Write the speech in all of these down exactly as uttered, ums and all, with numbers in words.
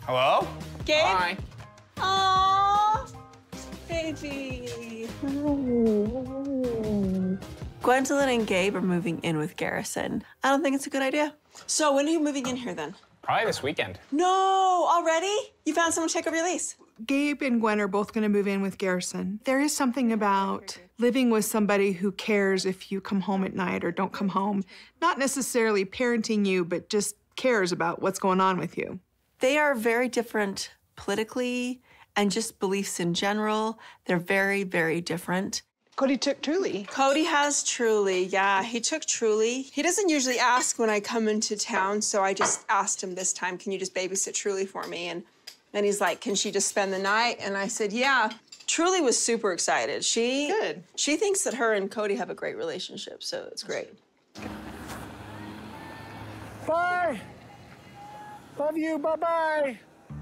Hello? Gabe? Hi. Aww, baby. Gwendlyn and Gabe are moving in with Garrison. I don't think it's a good idea. So when are you moving in here then? Probably this weekend. No, already? You found someone to take over your lease? Gabe and Gwen are both going to move in with Garrison. There is something about living with somebody who cares if you come home at night or don't come home. Not necessarily parenting you, but just cares about what's going on with you. They are very different politically and just beliefs in general. They're very, very different. Kody took Truly. Kody has Truly, yeah. He took Truly. He doesn't usually ask when I come into town, so I just asked him this time, can you just babysit Truly for me? And then he's like, can she just spend the night? And I said, yeah. Truly was super excited. She, Good. She thinks that her and Kody have a great relationship, so it's great. Bye. Love you, bye-bye.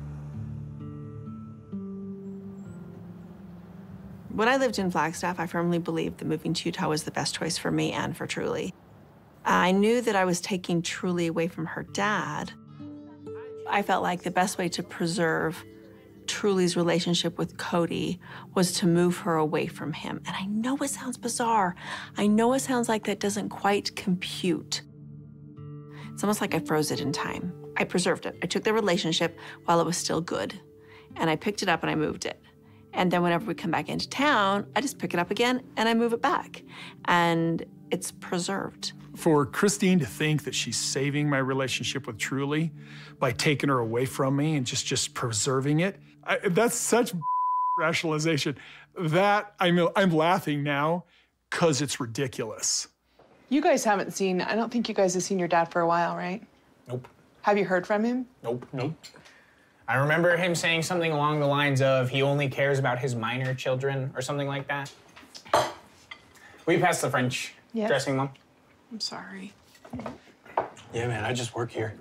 When I lived in Flagstaff, I firmly believed that moving to Utah was the best choice for me and for Truly. I knew that I was taking Truly away from her dad. I felt like the best way to preserve Truly's relationship with Kody was to move her away from him. And I know it sounds bizarre. I know it sounds like that doesn't quite compute. It's almost like I froze it in time. I preserved it. I took the relationship while it was still good, and I picked it up and I moved it. And then whenever we come back into town, I just pick it up again and I move it back. And it's preserved. For Christine to think that she's saving my relationship with Truly by taking her away from me and just, just preserving it, I, that's such rationalization. That, I'm, I'm laughing now because it's ridiculous. You guys haven't seen, I don't think you guys have seen your dad for a while, right? Nope. Have you heard from him? Nope, nope. I remember him saying something along the lines of he only cares about his minor children or something like that. Will you pass the French Yes. dressing room? I'm sorry. Yeah, man, I just work here.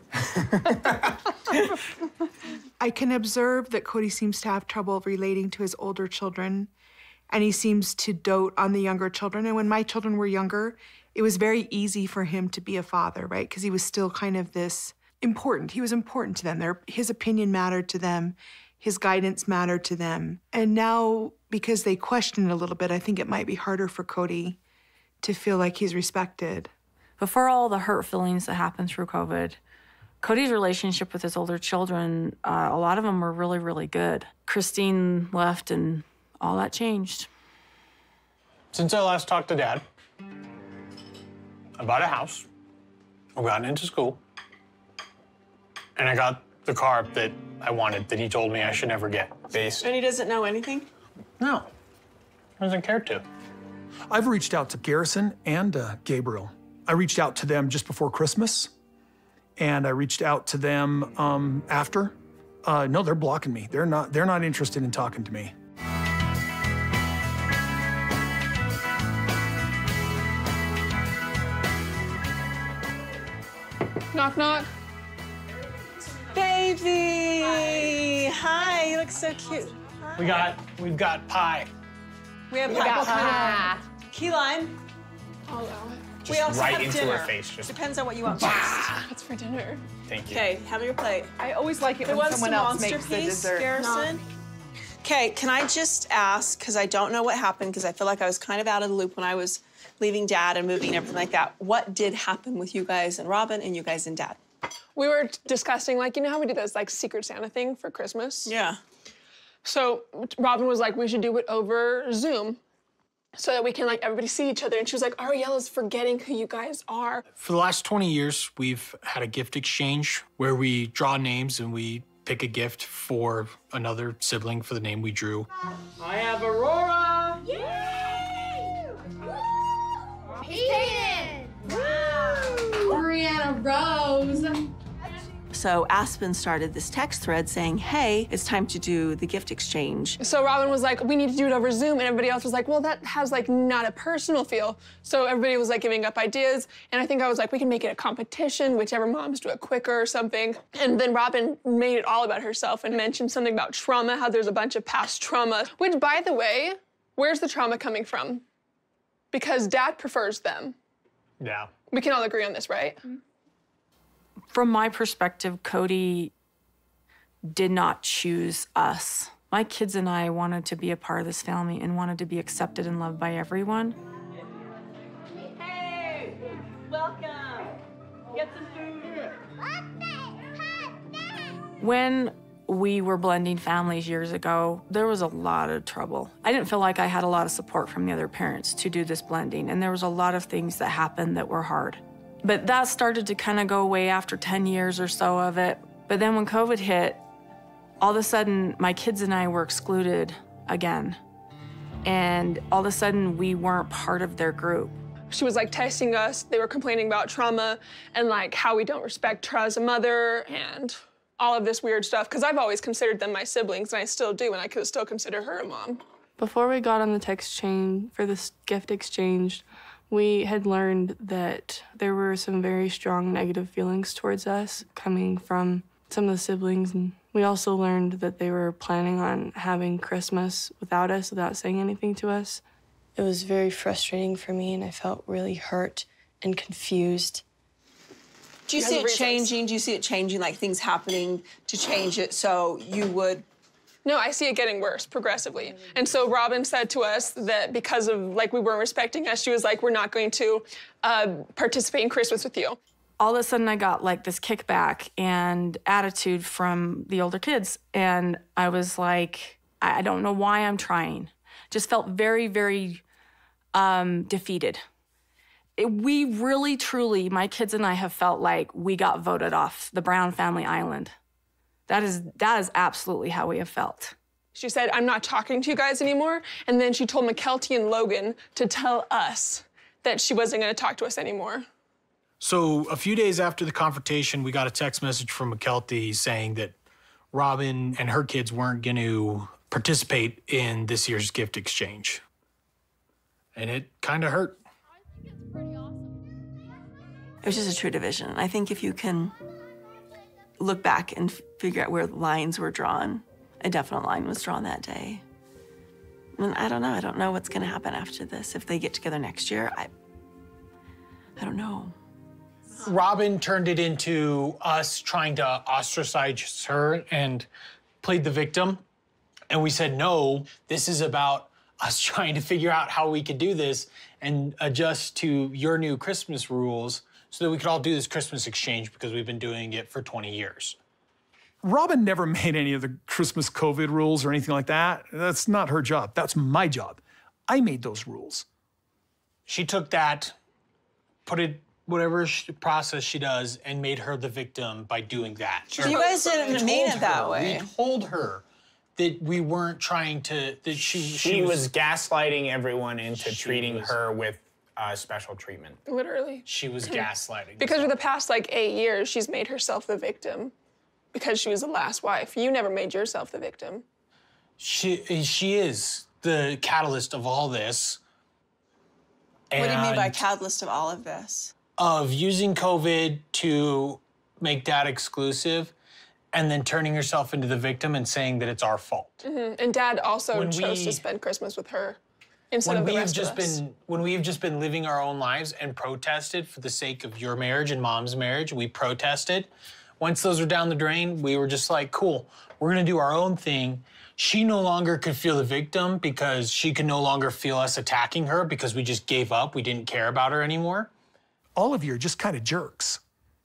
I can observe that Kody seems to have trouble relating to his older children, and he seems to dote on the younger children. And when my children were younger, it was very easy for him to be a father, right? Because he was still kind of this important. He was important to them. Their, his opinion mattered to them. His guidance mattered to them. And now, because they question it a little bit, I think it might be harder for Kody to feel like he's respected. Before all the hurt feelings that happened through COVID, Kody's relationship with his older children, uh, a lot of them were really, really good. Christine left and all that changed. Since I last talked to Dad, I bought a house, I've gotten into school, and I got the car that I wanted, that he told me I should never get. Base. And he doesn't know anything? No, he doesn't care to. I've reached out to Garrison and uh, Gabriel. I reached out to them just before Christmas, and I reached out to them um, after. Uh, no, they're blocking me. They're not, they're not interested in talking to me. Knock, knock. Baby! Hi. Hi, you look so cute. We got, we've got pie. We have We got pie. pie. Key lime. I'll allow it. We Just also right have into dinner. her face. Just Depends on what you want first. What's for dinner? thank you. Okay, have your plate. I always like it Who when wants someone the else monster makes the piece, dessert. Garrison? Okay, can I just ask, because I don't know what happened, because I feel like I was kind of out of the loop when I was leaving Dad and moving and everything like that. What did happen with you guys and Robyn and you guys and Dad? We were discussing, like, you know how we do this, like, Secret Santa thing for Christmas? Yeah. So Robyn was like, we should do it over Zoom so that we can, like, everybody see each other. And she was like, Ariella's forgetting who you guys are. For the last twenty years, we've had a gift exchange where we draw names and we pick a gift for another sibling for the name we drew. I have Aurora. Yay! Hayden! Wow! Brianna Rose. So Aspen started this text thread saying, hey, it's time to do the gift exchange. So Robyn was like, we need to do it over Zoom. And everybody else was like, well, that has, like, not a personal feel. So everybody was, like, giving up ideas. And I think I was like, we can make it a competition, whichever moms do it quicker or something. And then Robyn made it all about herself and mentioned something about trauma, how there's a bunch of past trauma. Which, by the way, where's the trauma coming from? Because Dad prefers them. Yeah. We can all agree on this, right? From my perspective, Kody did not choose us. My kids and I wanted to be a part of this family and wanted to be accepted and loved by everyone. Hey, welcome. Get some food. When we were blending families years ago, there was a lot of trouble. I didn't feel like I had a lot of support from the other parents to do this blending, and there was a lot of things that happened that were hard. But that started to kind of go away after ten years or so of it. But then when COVID hit, all of a sudden, my kids and I were excluded again. And all of a sudden, we weren't part of their group. She was like texting us. They were complaining about trauma and like how we don't respect her as a mother and all of this weird stuff. Because I've always considered them my siblings, and I still do, and I could still consider her a mom. Before we got on the text chain for this gift exchange, we had learned that there were some very strong negative feelings towards us coming from some of the siblings. And we also learned that they were planning on having Christmas without us, without saying anything to us. It was very frustrating for me, and I felt really hurt and confused. Do you see it changing? Do you see it changing, like things happening to change it so you would? No, I see it getting worse progressively. And so Robyn said to us that because of, like, we weren't respecting us, she was like, we're not going to uh, participate in Christmas with you. All of a sudden, I got like this kickback and attitude from the older kids. And I was like, I don't know why I'm trying. Just felt very, very um, defeated. It, we really, truly, my kids and I have felt like we got voted off the Brown family island. That is, that is absolutely how we have felt. She said, I'm not talking to you guys anymore. And then she told McKelty and Logan to tell us that she wasn't going to talk to us anymore. So a few days after the confrontation, we got a text message from McKelty saying that Robyn and her kids weren't going to participate in this year's gift exchange. And it kind of hurt. It was just a true division. I think if you can look back and figure out where the lines were drawn, a definite line was drawn that day. And I don't know. I don't know what's going to happen after this. If they get together next year, I, I don't know. Robyn turned it into us trying to ostracize her and played the victim. And we said, no, this is about us trying to figure out how we could do this and adjust to your new Christmas rules so that we could all do this Christmas exchange because we've been doing it for twenty years. Robyn never made any of the Christmas COVID rules or anything like that. That's not her job. That's my job. I made those rules. She took that, put it, whatever she, process she does, and made her the victim by doing that. So you guys didn't mean it that way. We told her that we weren't trying to, that she... She, she was, was gaslighting everyone into treating was, her with uh, special treatment. Literally. She was gaslighting. Because for the past, like, eight years, she's made herself the victim because she was the last wife. You never made yourself the victim. She, she is the catalyst of all this. What do you mean by catalyst of all of this? Of using COVID to make Dad exclusive and then turning herself into the victim and saying that it's our fault. Mm-hmm. And Dad also when chose we, to spend Christmas with her instead when of the we have rest just of us. been when we have just been living our own lives and protested for the sake of your marriage and Mom's marriage, we protested. Once those were down the drain, we were just like, cool, we're gonna do our own thing. She no longer could feel the victim because she could no longer feel us attacking her because we just gave up. We didn't care about her anymore. All of you are just kind of jerks.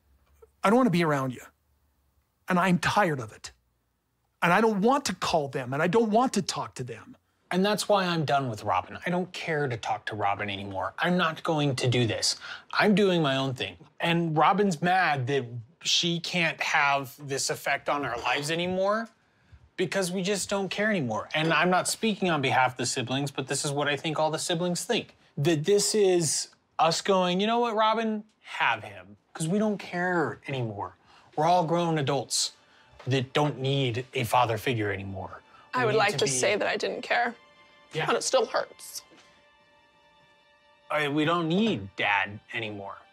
I don't want to be around you. And I'm tired of it. And I don't want to call them, and I don't want to talk to them. And that's why I'm done with Robyn. I don't care to talk to Robyn anymore. I'm not going to do this. I'm doing my own thing. And Robyn's mad that she can't have this effect on our lives anymore because we just don't care anymore. And I'm not speaking on behalf of the siblings, but this is what I think all the siblings think. That this is us going, you know what, Robyn? Have him. Because we don't care anymore. We're all grown adults that don't need a father figure anymore. We I would need like to, be... say that I didn't care. Yeah. But it still hurts. I, we don't need Dad anymore.